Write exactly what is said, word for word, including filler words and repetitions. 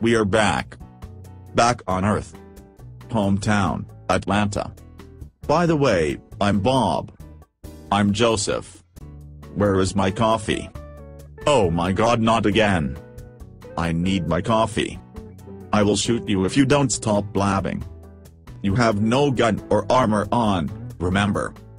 We are back. Back on Earth. Hometown, Atlanta. By the way, I'm Bob. I'm Joseph. Where is my coffee? Oh my god, not again. I need my coffee. I will shoot you if you don't stop blabbing. You have no gun or armor on, remember.